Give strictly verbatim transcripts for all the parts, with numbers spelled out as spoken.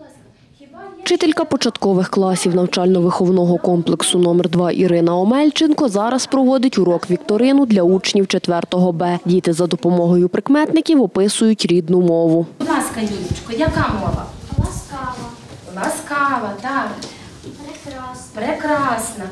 Вчителька початкових класів навчально-виховного комплексу номер два Ірина Омельченко зараз проводить урок-вікторину для учнів четвертого Б. Діти за допомогою прикметників описують рідну мову. Будь ласка, Юлічко, яка мова? Ласкава. Ласкава, так. Прекрасна. Прекрасна.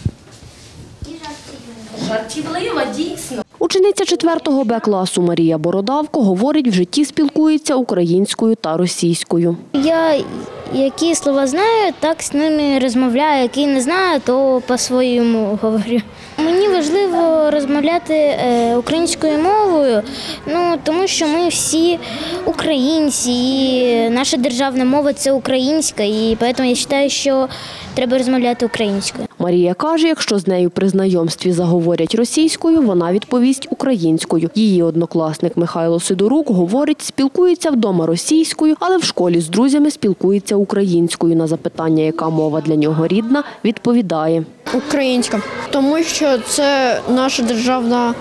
І жартівлива. Жартівлива, дійсно. Учениця четвертого Б класу Марія Бородавко говорить, в житті спілкується українською та російською. Я які слова знаю, так з ними розмовляю, які не знаю, то по-своєму говорю. Мені важливо розмовляти українською мовою, ну, тому що ми всі українці, і наша державна мова – це українська, і тому я вважаю, що треба розмовляти українською. Марія каже, якщо з нею при знайомстві заговорять російською, вона відповість українською. Її однокласник Михайло Сидорук говорить, спілкується вдома російською, але в школі з друзями спілкується українською. На запитання, яка мова для нього рідна, відповідає. Українська, тому що це наша державна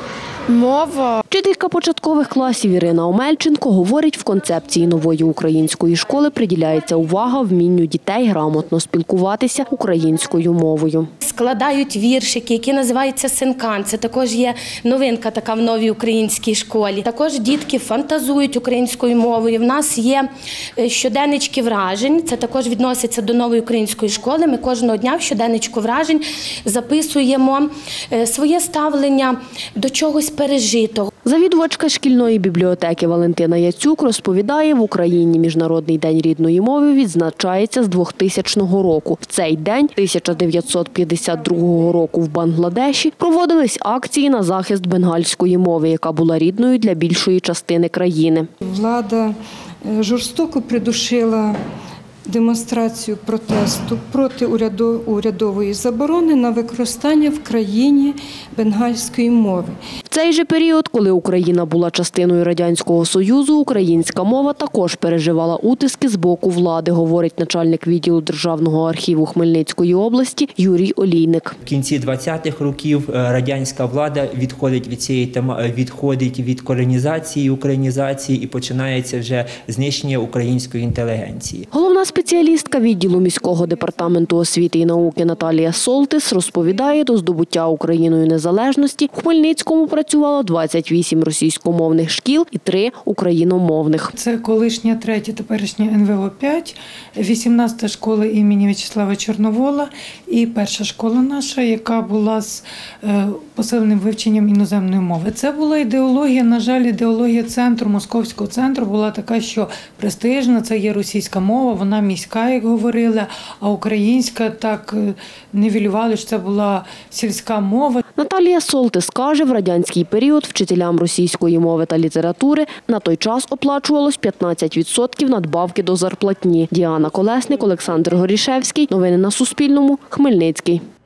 мова. Вчителька початкових класів Ірина Омельченко говорить, в концепції нової української школи приділяється увага вмінню дітей грамотно спілкуватися українською мовою. Складають віршики, які називаються синкан. Це також є новинка така в новій українській школі. Також дітки фантазують українською мовою. В нас є щоденнички вражень, це також відноситься до нової української школи. Ми кожного дня в щоденничку вражень записуємо своє ставлення до чогось пережитого. Завідувачка шкільної бібліотеки Валентина Яцюк розповідає, в Україні Міжнародний день рідної мови відзначається з двохтисячного року. В цей день тисяча дев'ятсот п'ятдесят другого року в Бангладеші проводились акції на захист бенгальської мови, яка була рідною для більшої частини країни. Влада жорстоко придушила демонстрацію протесту проти урядової заборони на використання в країні бенгальської мови. В цей же період, коли Україна була частиною Радянського Союзу, українська мова також переживала утиски з боку влади, говорить начальник відділу Державного архіву Хмельницької області Юрій Олійник. В кінці двадцятих років радянська влада відходить від цієї теми, відходить від колонізації, українізації і починається вже знищення української інтелігенції. Головна спеціалістка відділу міського департаменту освіти і науки Наталія Солтис розповідає, до здобуття Україною незалежності в Хмельницькому працювало двадцять вісім російськомовних шкіл і три україномовних. Це колишня третя, теперішня ен ве о п'ять, вісімнадцята школа імені В'ячеслава Чорновола і перша школа наша, яка була з посиленим вивченням іноземної мови. Це була ідеологія, на жаль, ідеологія центру, московського центру була така, що престижна, це є російська мова, вона міська, як говорили, а українська так нівелювали, що це була сільська мова. Наталія Солтис каже, в радянський період вчителям російської мови та літератури на той час оплачувалось п'ятнадцять відсотків надбавки до зарплатні. Діана Колесник, Олександр Горішевський. Новини на Суспільному. Хмельницький.